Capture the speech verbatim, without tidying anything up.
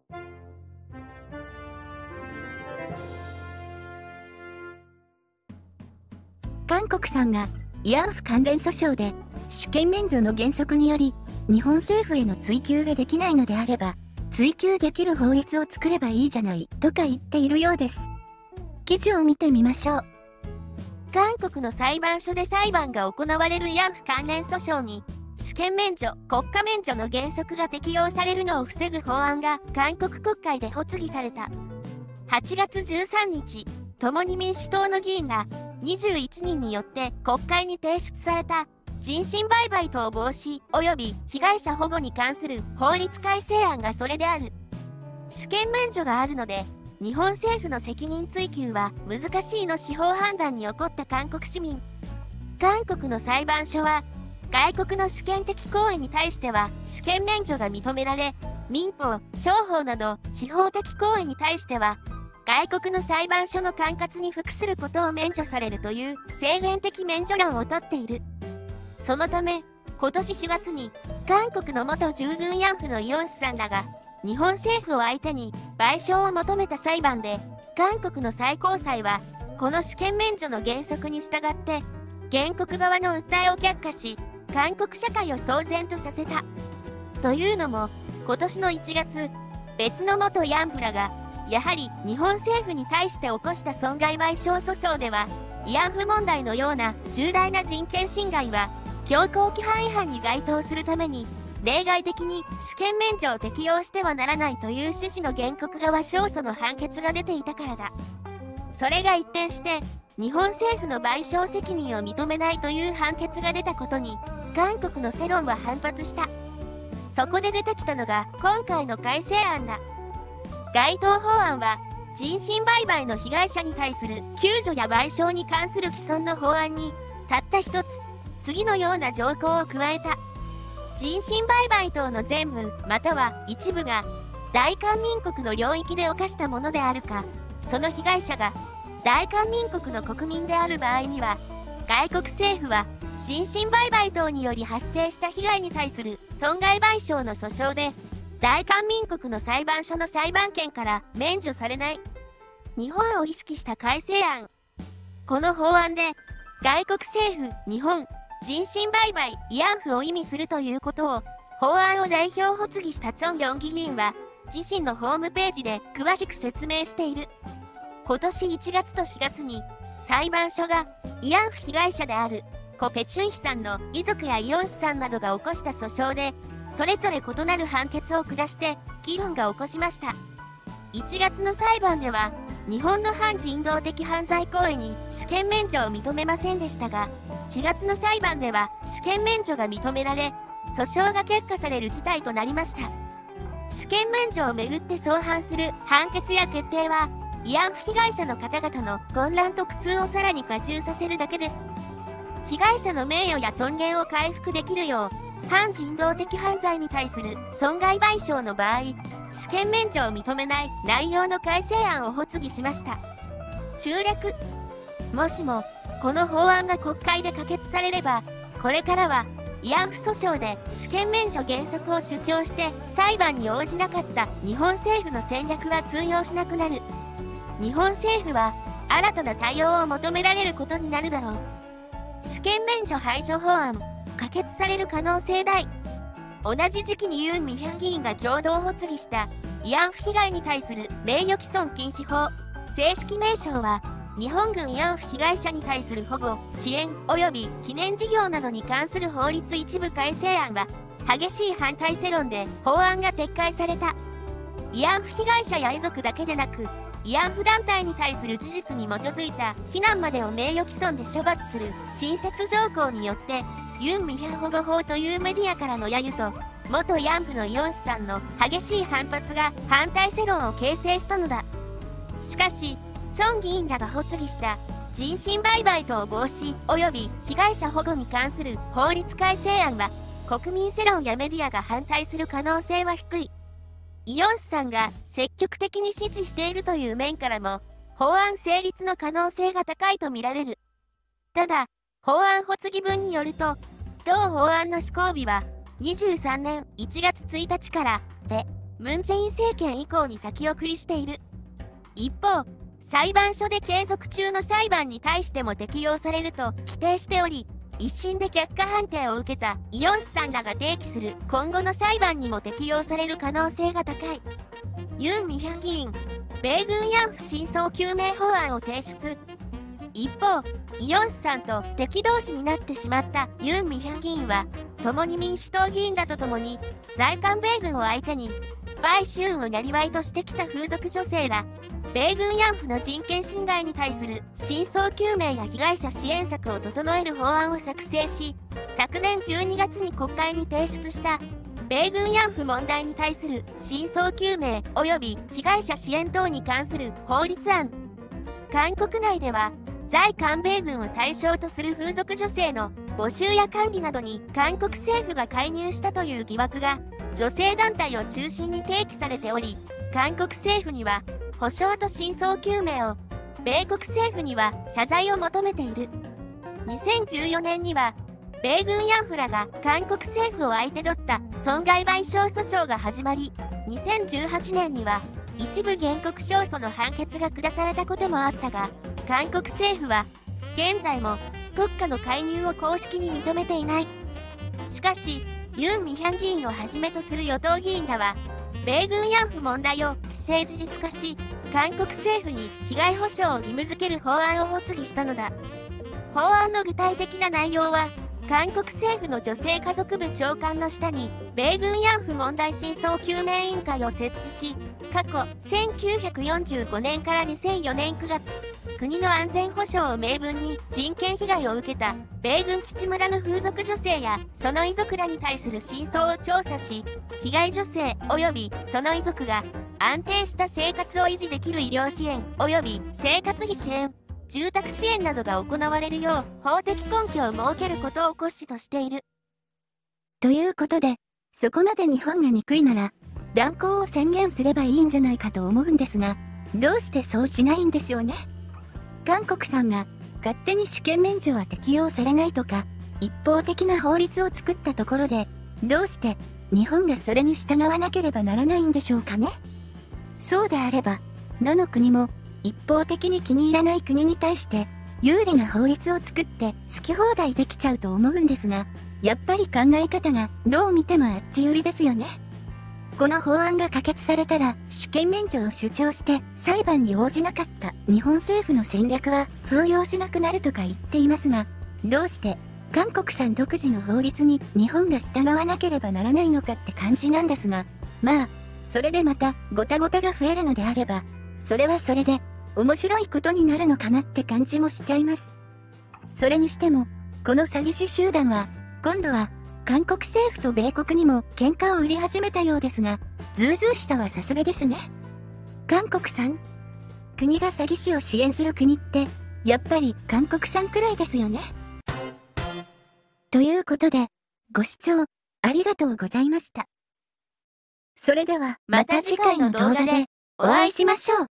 韓国産が慰安婦関連訴訟で主権免除の原則により日本政府への追及ができないのであれば追及できる法律を作ればいいじゃないとか言っているようです。記事を見てみましょう。 韓国の裁判所で裁判が行われる慰安婦関連訴訟に主権免除、国家免除の原則が適用されるのを防ぐ法案が韓国国会で発議された。はちがつじゅうさんにち、共に民主党の議員がにじゅういちにんによって国会に提出された人身売買等防止及び被害者保護に関する法律改正案がそれである。主権免除があるので、日本政府の責任追及は難しいの司法判断に起こった韓国市民。韓国の裁判所は、外国の主権的行為に対しては主権免除が認められ、民法、商法など司法的行為に対しては、外国の裁判所の管轄に服することを免除されるという制限的免除論をとっている。そのため、今年しがつに、韓国の元従軍慰安婦のイ・ヨンスさんらが、日本政府を相手に賠償を求めた裁判で、韓国の最高裁は、この主権免除の原則に従って、原告側の訴えを却下し、韓国社会を騒然とさせた。というのも、今年のいちがつ、別の元慰安婦らが、やはり日本政府に対して起こした損害賠償訴訟では、慰安婦問題のような重大な人権侵害は、強行規範違反に該当するために、例外的に主権免除を適用してはならないという趣旨の原告側勝訴の判決が出ていたからだ。それが一転して、日本政府の賠償責任を認めないという判決が出たことに、韓国の世論は反発した。そこで出てきたのが今回の改正案だ。該当法案は、人身売買の被害者に対する救助や賠償に関する既存の法案に、たった一つ、次のような条項を加えた。人身売買等の全部または一部が大韓民国の領域で犯したものであるか、その被害者が大韓民国の国民である場合には、外国政府は人身売買等により発生した被害に対する損害賠償の訴訟で、大韓民国の裁判所の裁判権から免除されない。日本を意識した改正案。この法案で、外国政府、日本、人身売買、慰安婦を意味するということを、法案を代表発議したチョン・ギョン議員は、自身のホームページで詳しく説明している。今年いちがつとしがつに、裁判所が、慰安婦被害者である、コ・ペチュンヒさんの遺族やイ・ヨンスさんなどが起こした訴訟で、それぞれ異なる判決を下して、議論が起こしました。いちがつの裁判では、日本の反人道的犯罪行為に主権免除を認めませんでしたが、しがつの裁判では主権免除が認められ、訴訟が却下される事態となりました。主権免除をめぐって相反する判決や決定は、慰安婦被害者の方々の混乱と苦痛をさらに加重させるだけです。被害者の名誉や尊厳を回復できるよう、反人道的犯罪に対する損害賠償の場合、主権免除を認めない内容の改正案を発議しました。中略。もしも、この法案が国会で可決されれば、これからは、慰安婦訴訟で主権免除原則を主張して裁判に応じなかった日本政府の戦略は通用しなくなる。日本政府は、新たな対応を求められることになるだろう。主権免除排除法案、可決される可能性大。同じ時期にユン・ミヒャン議員が共同発議した慰安婦被害に対する名誉毀損禁止法、正式名称は日本軍慰安婦被害者に対する保護、支援及び記念事業などに関する法律一部改正案は激しい反対世論で法案が撤回された。慰安婦被害者や遺族だけでなく、慰安婦団体に対する事実に基づいた非難までを名誉毀損で処罰する新設条項によって、ユン・ミヒャン保護法というメディアからの揶揄と、元慰安婦のイ・ヨンスさんの激しい反発が反対世論を形成したのだ。しかし、チョン議員らが発議した人身売買等防止及び被害者保護に関する法律改正案は、国民世論やメディアが反対する可能性は低い。イ・ヨンスさんが積極的に支持しているという面からも、法案成立の可能性が高いとみられる。ただ、法案発議文によると、同法案の施行日はにじゅうさんねんいちがつついたちからで、 ムン・ジェイン政権以降に先送りしている。一方、裁判所で継続中の裁判に対しても適用されると規定しており、一審で却下判定を受けたイ・ヨンスさんらが提起する今後の裁判にも適用される可能性が高い。ユン・ミヒャン議員、米軍慰安婦真相究明法案を提出。一方、イ・ヨンスさんと敵同士になってしまったユン・ミヒャン議員は、共に民主党議員らと共に、在韓米軍を相手に、売春を生業としてきた風俗女性ら、米軍慰安婦の人権侵害に対する真相究明や被害者支援策を整える法案を作成し、昨年じゅうにがつに国会に提出した、米軍慰安婦問題に対する真相究明及び被害者支援等に関する法律案。韓国内では、在韓米軍を対象とする風俗女性の募集や管理などに韓国政府が介入したという疑惑が女性団体を中心に提起されており、韓国政府には補償と真相究明を、米国政府には謝罪を求めている。にせんじゅうよねんには、米軍慰安婦らが韓国政府を相手取った損害賠償訴訟が始まり、にせんじゅうはちねんには一部原告勝訴の判決が下されたこともあったが、韓国政府は現在も国家の介入を公式に認めていない。しかし、ユン・ミヒャン議員をはじめとする与党議員らは、米軍慰安婦問題を既成事実化し、韓国政府に被害補償を義務付ける法案を発議したのだ。法案の具体的な内容は、韓国政府の女性家族部長官の下に、米軍慰安婦問題真相究明委員会を設置し、過去せんきゅうひゃくよんじゅうごねんからにせんよねんくがつ、国の安全保障を明文に人権被害を受けた米軍基地村の風俗女性やその遺族らに対する真相を調査し、被害女性及びその遺族が安定した生活を維持できる医療支援及び生活費支援、住宅支援などが行われるよう法的根拠を設けることを骨子としている。 ということで、そこまで日本が憎いなら、断交を宣言すればいいんじゃないかと思うんですが、どうしてそうしないんでしょうね。韓国さんが勝手に主権免除は適用されないとか、一方的な法律を作ったところで、どうして日本がそれに従わなければならないんでしょうかね。そうであれば、どの国も一方的に気に入らない国に対して有利な法律を作って好き放題できちゃうと思うんですが、やっぱり考え方がどう見てもあっち寄りですよね。この法案が可決されたら主権免除を主張して裁判に応じなかった日本政府の戦略は通用しなくなるとか言っていますが、どうして韓国産独自の法律に日本が従わなければならないのかって感じなんですが、まあそれでまたごたごたが増えるのであれば、それはそれで面白いことになるのかなって感じもしちゃいます。それにしてもこの詐欺師集団は今度は韓国政府と米国にも喧嘩を売り始めたようですが、ずうずうしさはさすがですね。韓国産、国が詐欺師を支援する国って、やっぱり韓国産くらいですよね。ということで、ご視聴ありがとうございました。それではまた次回の動画でお会いしましょう。